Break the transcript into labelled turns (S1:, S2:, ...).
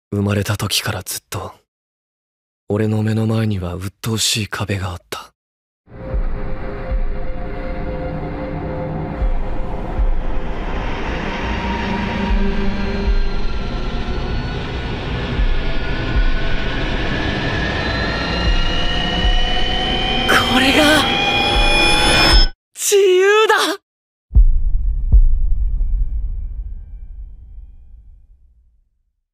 S1: 生まれた時からずっと、俺の目の前には鬱陶しい壁があった。